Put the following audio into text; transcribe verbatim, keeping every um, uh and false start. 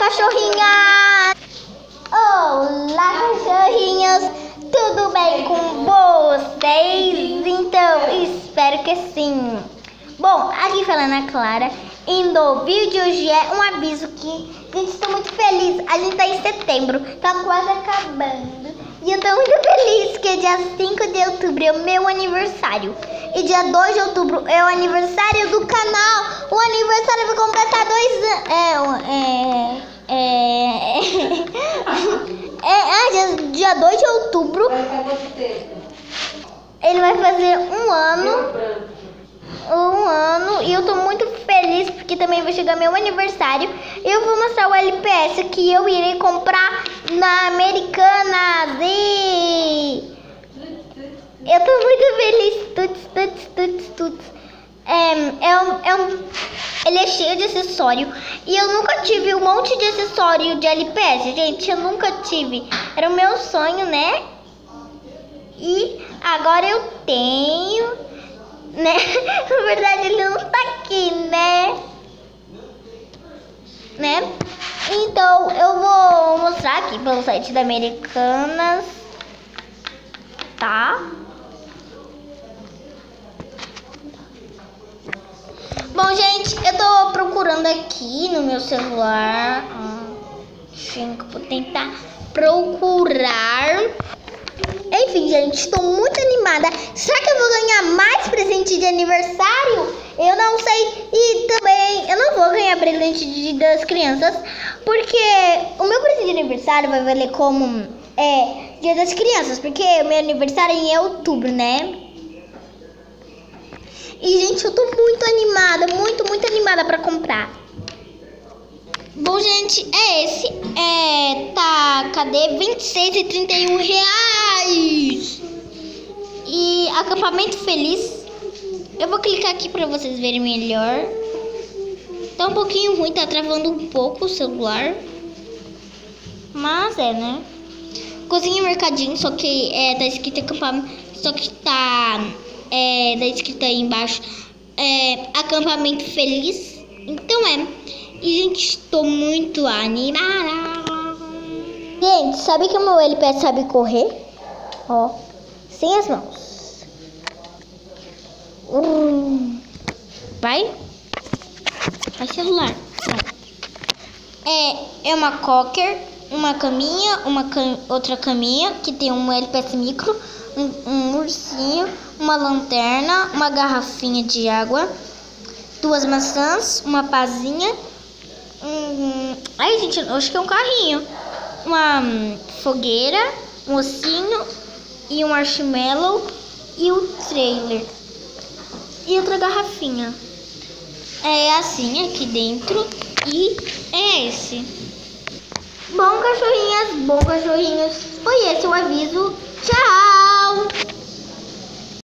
cachorrinhas! Olá, cachorrinhos! Tudo bem com vocês? Então, espero que sim. Bom, aqui falando a Clara, e no vídeo de hoje é um aviso que, gente, estou muito feliz. A gente tá em setembro, tá quase acabando. E eu tô muito feliz que dia cinco de outubro é o meu aniversário. E dia dois de outubro é o aniversário do canal. O aniversário vai completar dois anos. É, é, é, é, ah, dia, dia dois de outubro ele vai fazer um ano. Um ano. E eu tô muito feliz porque também vai chegar meu aniversário. Eu vou mostrar o L P S que eu irei comprar na Americanas. E eu tô muito feliz. Tuts, tuts, tuts, tuts. É, é, um, é um, ele é cheio de acessório. E eu nunca tive um monte de acessório de L P S, gente. Eu nunca tive. Era o meu sonho, né? E agora eu tenho, né? Na verdade ele não tá aqui, né? Né? Então eu vou mostrar aqui pelo site da Americanas, tá? Bom, gente, eu tô procurando aqui no meu celular. Gente, vou tentar procurar. Enfim, gente, estou muito animada. Será que eu vou ganhar mais presente de aniversário? Eu não sei. E também eu não vou ganhar presente de, das crianças, porque o meu presente de aniversário vai valer como é, Dia das Crianças, porque o meu aniversário é em outubro, né? E, gente, eu tô muito animada, muito, muito animada pra comprar. Bom, gente, é esse. É, tá, cadê? vinte e seis e trinta e um reais. E acampamento feliz. Eu vou clicar aqui pra vocês verem melhor. Tá um pouquinho ruim, tá travando um pouco o celular. Mas é, né? Cozinha Mercadinho, só que é, tá escrito acampamento. Só que tá, é, tá escrito aí embaixo é, acampamento feliz. Então é. E, gente, estou muito animada. Gente, sabe que o meu L P S sabe correr? Ó, sem as mãos. Hum. Vai. Vai, celular. É, é uma cocker, uma caminha, uma cam outra caminha que tem um L P S micro, um, um ursinho, uma lanterna, uma garrafinha de água, duas maçãs, uma pazinha. Hum, ai, gente, eu acho que é um carrinho. Uma hum, fogueira, um ossinho e um marshmallow e o trailer. E outra garrafinha. É assim aqui dentro. E é esse. Bom, cachorrinhas, bom, cachorrinhos. Foi esse o aviso. Tchau!